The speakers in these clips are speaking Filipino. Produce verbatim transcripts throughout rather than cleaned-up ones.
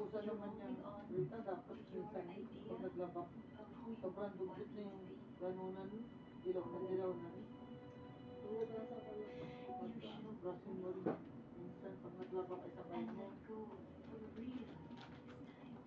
Moving on with your idea of who you want me to be. You should and let go for real this time.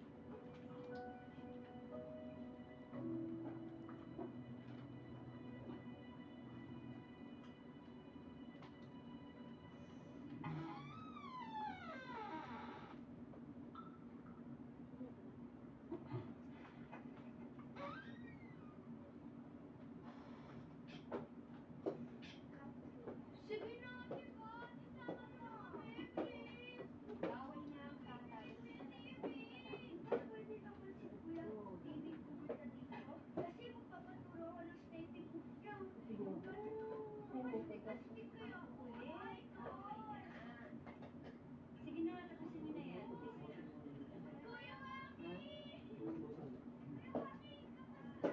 Sige na, di ba? Isama niyo kami, please. Bawal nga ang bata doon sa natutulog ka lang. Di ba pwede naman si Kuya David pumunta dito? Kasi magpapaturo ako ng stepping hook niya. Astig-astig kaya ulit. Okay na. Sige na, tapusin niyo na yan. Please na. Kuya Waki! Kuya Waki, kamusta?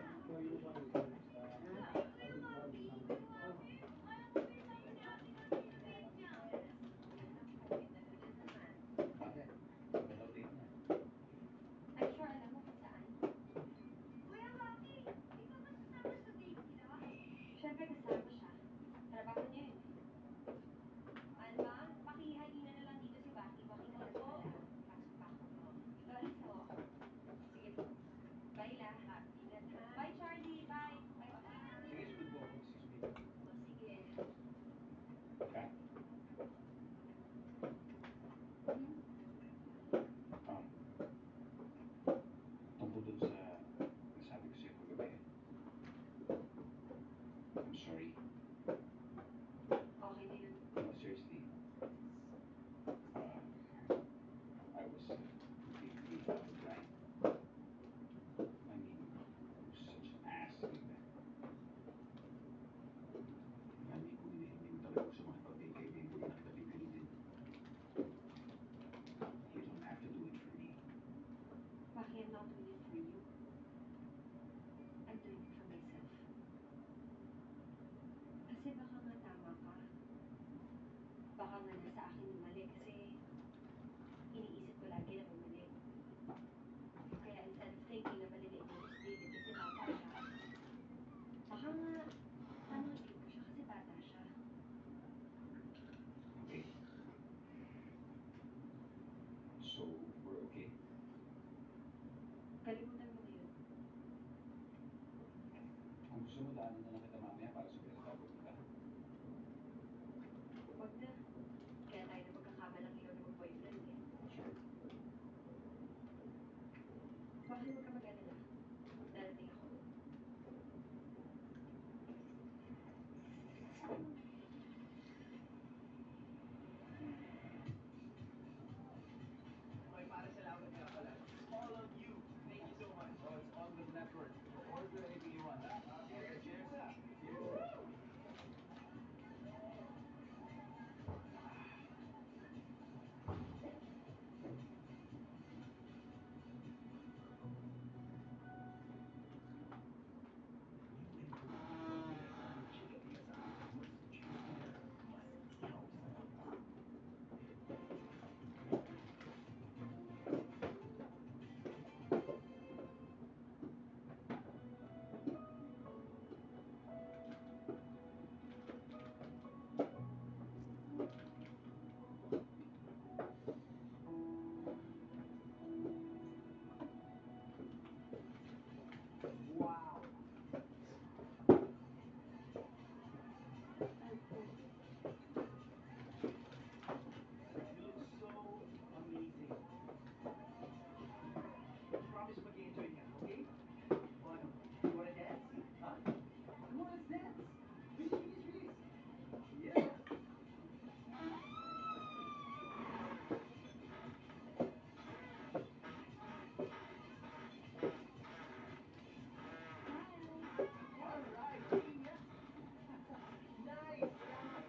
Kuya Waki, Kuya Waki. Parang okay ba yung sinabi ng tita niya? Yan ang COVID na ganyan naman. Bakit? Ano update niya? I'm sure alam mo kung saan. Kuya Waki, di ka ba sasama sa date nila? Siyempre kasama siya. Trabaho niya yun eh. Alma, pakihalina na lang dito si Baki. Baki ka lang Opo. pala. Pasok pa. Loris po. Sige po. Bye lahat. Ingat ha. Bye Charlie. Bye. Bye Baki. Sige, sunod po ako. Excuse me. O sige. Kat? Hmm? Um, tungkol dun sa nasabi ko sa'yo kagabi. I'm sorry. Okay na yun. No, seriously. Uh, I was uh, completely out of line. I mean, I was such an ass like that. Kaya hindi ko, hindi, hindi ko talaga gusto makipag-date kay David. Nakita pipilitin. You don't have to do it for me. Baki, I'm not doing it for you. I'm doing it for myself. Kasi baka nga tama ka. Baka nga nasa akin yung mali kasi iniisip ko lagi na bumali. Kaya instead of thinking na maliliit mo si David kasi bata siya, baka nga tama ang tingin ko siya kasi bata siya. Okay? So, we're okay? Kalimutan mo na yun. Kung gusto mo, daanan na lang kita mamaya para sabihin sa tawag kita. Huwag na. Kaya tayo na magkakamalang ilaw na mag-boyfriend eh. Sure. Baka huwag ka mag-alala. Darating ako. May para salamat nga pala. All of you. Thank you so much. Oh, it's on the network. So order anything you want, ha? Uh, cheers, cheers. Cheers. Wow. You look so amazing. Promise mag-enjoy ka, okay? O ano? You wanna dance? Huh? Come on, let's dance. Bilis, bilis, bilis. Yeah. All right. Sige nga. Nice.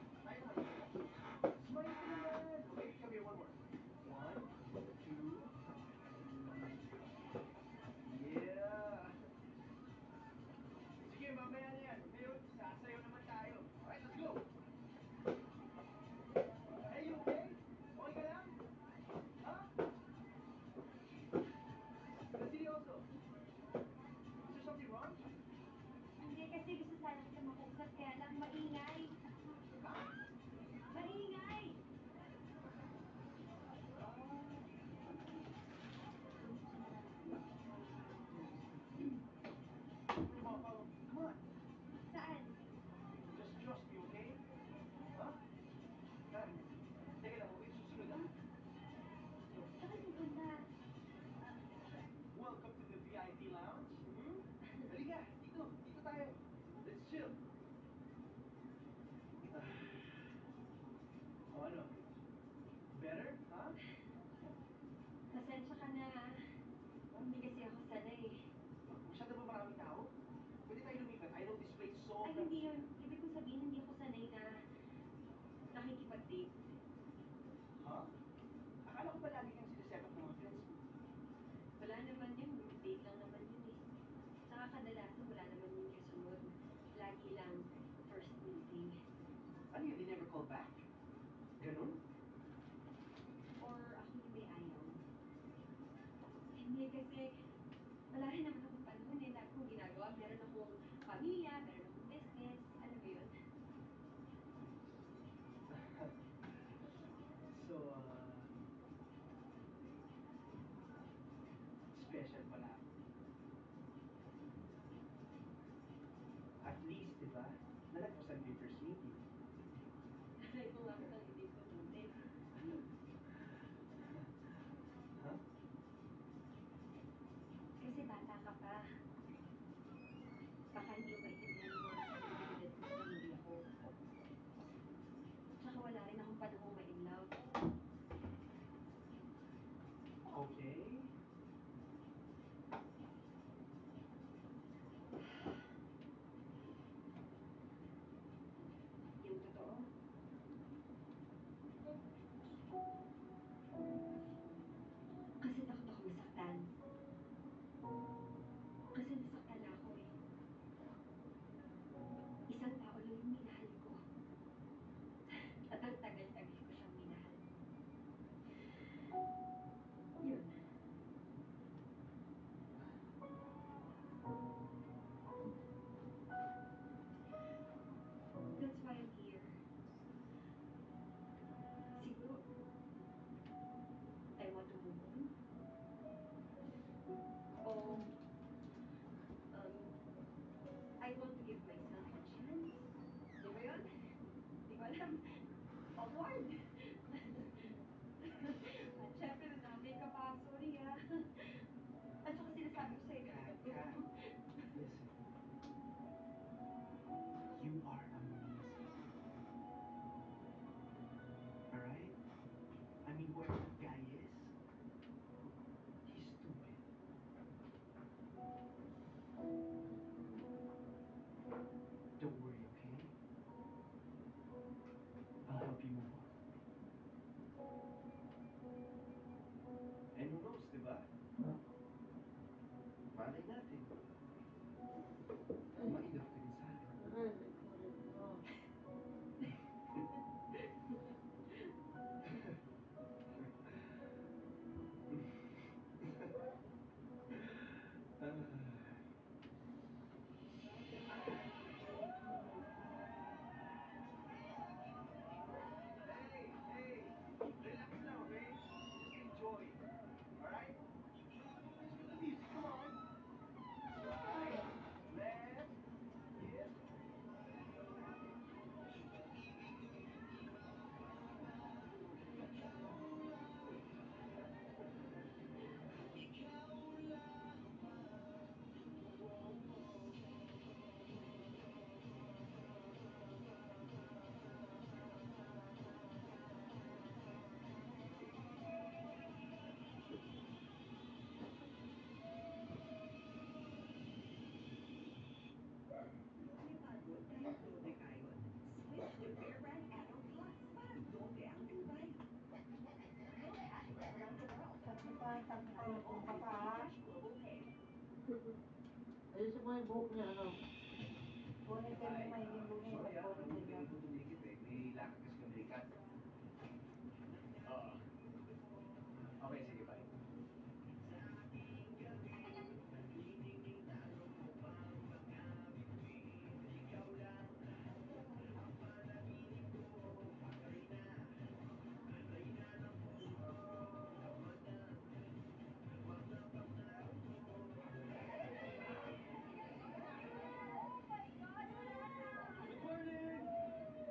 And he never called back? Ganun? Or ako yung may ayaw? Hindi kasi, wala rin naman akong panahon eh. Dami kong ginagawa. Meron akong pamilya, meron akong business. Alam mo yun? So, uh, special pala ako. At least, di ba? Nalagpasan ko yung first meeting. Ayaw nga kitang hindi pumutin. Huh? Kasi bata ka pa. Baka hindi mo maintindihan yung mga responsibilidad ko sa pamilya ko. Tsaka wala rin akong panahong ma-in love. Okay. Yung totoo. Kasi takot ako masaktan. Kasi nasaktan na ako eh. Isang tao lang yung minahal ko. At ang tagal-tagal ko siyang minahal. Yun. That's why I'm here. Siguro, I want to move on. Oh, um, I want to give myself a chance. Di ba yun? Di ko alam. Award! At syempre, nanamay ka pa. Sorry ah. At saka sinasabi ko sa'yo na Kat, ito. Kat, listen. You are amazing. Alright? I mean, whoever that guy is, he's stupid. Don't worry, okay? I'll help you move on. And who knows, di ba? Malay natin. Ma-enough ka din sa akin. Rinig mo rin mo. Hey, hey, relax lang, okay? Just enjoy. Alright? Let's feel the music, come on. Right, left, yes. May pagod kahit doble kayod? Switch to Beer Brand Adult Plus para doble ang tibay. You'll cash around the world. Sabi pa, sabi pa, kung pa pa. Cash Global Pay. Ayusin mo yung buhok niya, ano? Ponytail mo Ay, maiging ah, buhok niya, sorry pag ah, ponytail hindi lang. ko tumikit eh. May lakad kasi kami ni Kat. Oo. Okay, sige, bye. Oh my God, wala na! Good morning!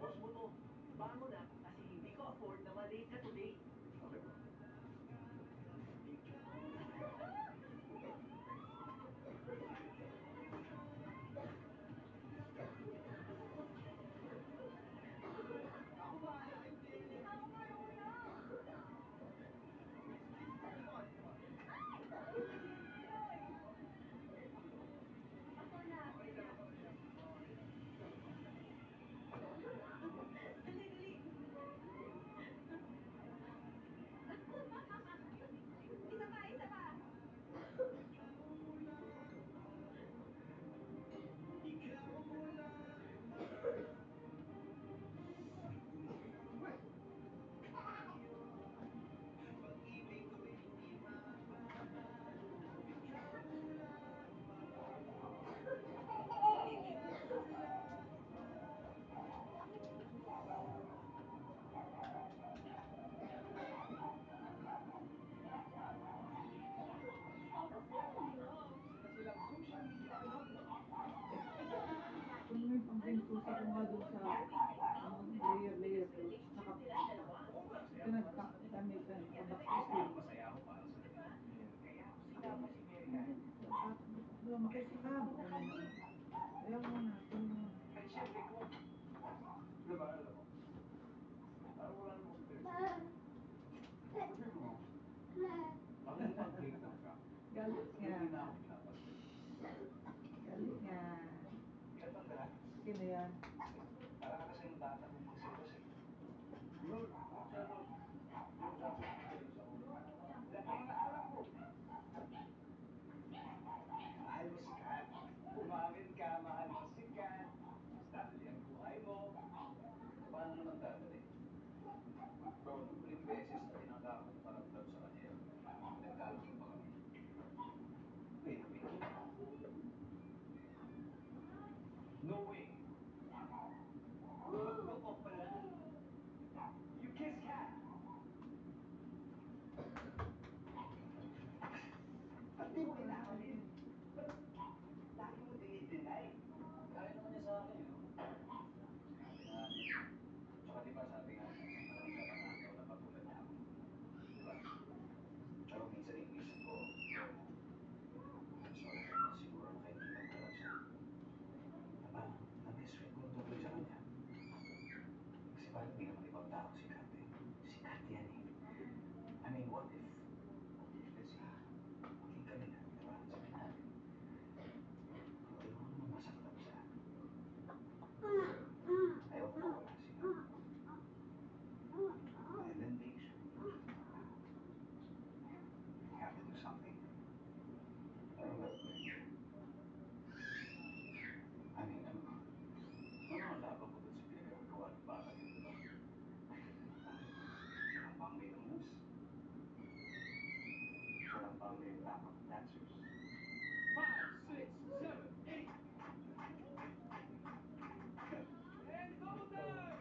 Boss mo to. Bango na kasi hindi ko afford na malate ka today. Okay po. Ako bahala, hindi. Ako marunong. Come on, come on. Ako na, Okay ka na ba? Dali, dali. Isa pa, isa pa. Isa na silang social media phenomenon. Kung may pambintusa ko nga doon sa ano, layer, layer ko, relationship nilang dalawa. Oo nga, kaya pinagkamit ang pabaksis. masaya ako para sa kanya. Kaya ako sinama si Mary Hindi, Ann. dapat lumaki si Cam. Ayaw mo na, ito mo. At syempre kung, diba, alam mo, parang wala namang stress. Sabi mo, ako mo pang take lang ka. Galit nga. Hindi na ako pinapansin. Galit nga. Ilan bang ka na? Sige na yan. Para ka kasing bata kung magsilos eh. Lord, siya Lord. Lord, dapat magsilos ako. Lahat ng mga anak ko. Mahal mo si Kat. Umamin ka, mahal mo si Kat. Stanley ang buhay mo. Paano naman dadali? Bro, nung uling beses na tinangka ako magparamdam sa kanya yun, nagkalaki pa kami. Wait a minute. No way. Bago ka pala. You kiss Kat. Ba't di mo inaamin? Ba't lagi mo dinideny? Kaya naman niya sa akin, no? Sabi nga niya. Tsaka di ba sabi nga niya, maraming kalangan daw na katulad niya ako. Di ba? Pero minsan inisip ko, mas maganda naman siguro na kaibigan ko lang siya. Aba, na-best friend ko tuloy sa kanya. Kasi parang hindi naman ibang tao si Kat eh. Si Kat yan eh. I mean, what if, what if, let's say, maging kami na, di ba? Sabi natin. Ayoko naman masaktan siya. Ayoko mawala si Kat. And then make sure we have to do something. Ano ba? I mean, ano? Ano ang laban ko dun sa pinagagawa ng bata yun, di ba? Walang pamay ng moves. Walang pamay ng tap-up dancers. Five, six, seven, eight. And double time!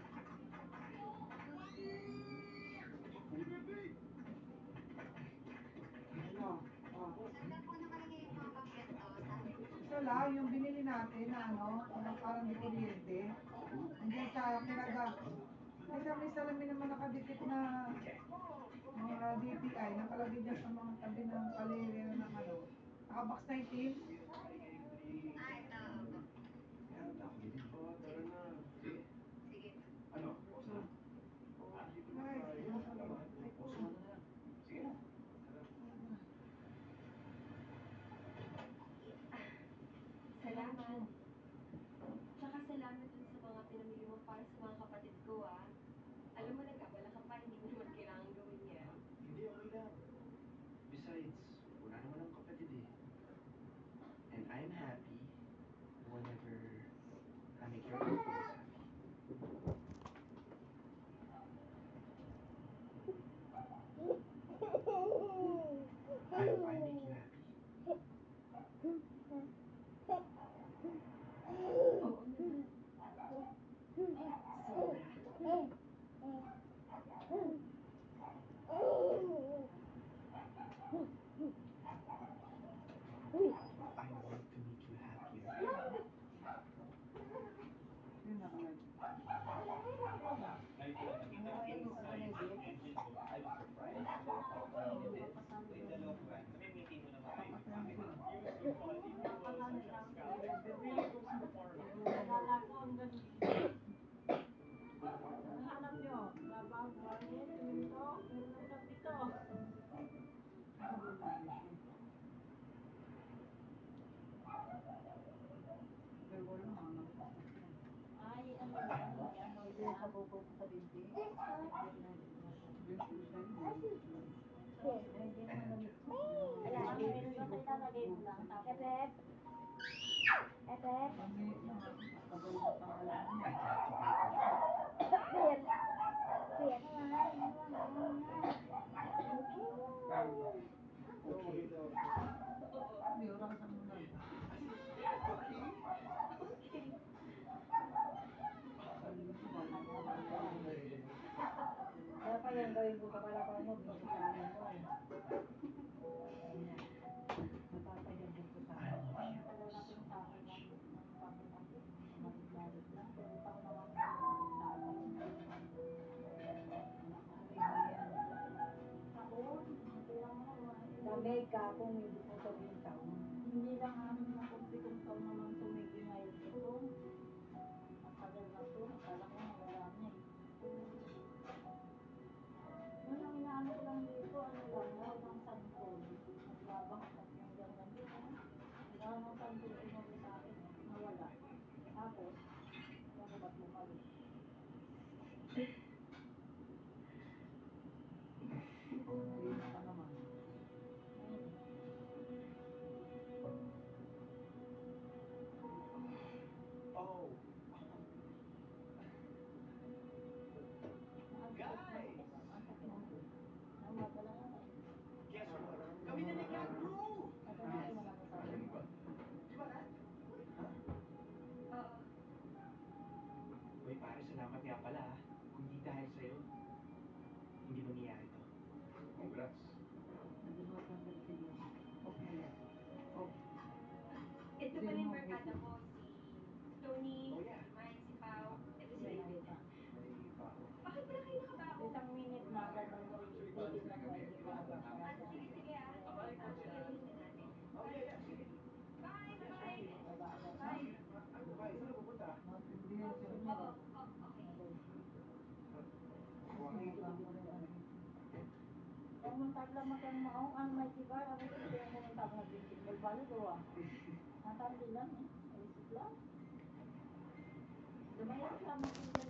Ano? Oh. Saan po naman yung mga paket to? Saan? Isa lang, yung binili natin na ano, na parang di kuryente. Andiyan sa pinaga. Hindi kami salamin naman nakadikit na mga D T I. Nakalagay dyan sa mga tabi ng kalerya ng ano. Nakabox nineteen. Ah, ito. Opo. Oo, tara na. Sige. Sige. Ano? Pause na? Ah, dito na Ay, tayo. ano ka ba? Pause mo na lang. Sige na. Salamat. Tsaka salamat dun sa mga pinamili mo para sa mga kapatid ko, ah. Alam mo, nag-abala ka pa, hindi mo naman kailangan gawin yan. Hindi, okay lang. Besides, wala naman ang kapatid eh. Hindi sa pupunta sa binti. This one. Binti siya yun. Yes. Eh, hindi naman gamit ko. Wala. Ang meron basta ilalagay mo lang. Tapos, Epep. Epep. Kami, mga sabay na pangalan mo. Clear. Clear naman. Naman na. hindi, orasan mo lang. Kaya pa yan gawin ko kapalapan mo, binti sa amin mo eh. Ganyan. Napapayagin ko sa akin. Tagal na kung sa akin lang ng panginoon. Malit-malit lang. Pero ikaw naman sa akin. Taon. Hindi lang naman. Damay ka kung hindi ko sabihin taon. Hindi lang amin na kung pitong taon naman tumigil ngayon ito. Ang tagal na to. Akala ko nawala na eh. Yun ang inaano ko lang dito, ano lang, lahat ng santol. Naglabang at yung ganyan dito. Lahat ng santol tinuro sa akin, nawala. Tapos, ano ba't bumalik? Hindi na ka naman. Ayun. Oh, Guys! Nawala yan eh. guess what? Kami na nag-grow! Tatanayin mo lang sa akin. Di ba, Nat? Oo. Uy, pare, salamat nga pala ha. Kung di dahil sa'yo, hindi mangyayari to. Congrats. Hindi mo tanggap sila. Off mo yan. Off. Ito pala yung barkada ko, si Tony, Oh, yeah. si Mike, si Pao, ito si May David. pa. May baho. Bakit pala kayo nakabaon? Isang minute na agad lang ko titignan mo hindi ko agad Ah, para sa sige, sige ah. Ah, sige, tingnan natin. Oh, yeah, yeah, sige. Bye, bye-bye. baba agad. Bye. Ano ba? Saan na pupunta? Matindihan siya rin. Oo, oh, okay. Ang magtabla makang maong ang may kibar, ako hindi ako magtabla bintik. Balbalo doa. Natamdi lang eh. Alisip lang. Lumayan ka, makikita